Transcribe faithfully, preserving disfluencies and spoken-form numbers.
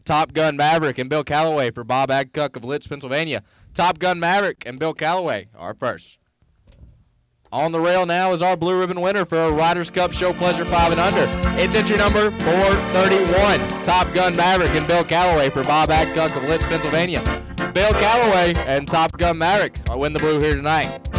Top Gun Maverick and Bill Calloway for Bob Agcock of Litz, Pennsylvania. Top Gun Maverick and Bill Calloway are first. On the rail now is our blue ribbon winner for a Riders Cup Show Pleasure five and under. It's entry number four thirty-one. Top Gun Maverick and Bill Calloway for Bob Agcock of Litz, Pennsylvania. Bill Calloway and Top Gun Maverick win the blue here tonight.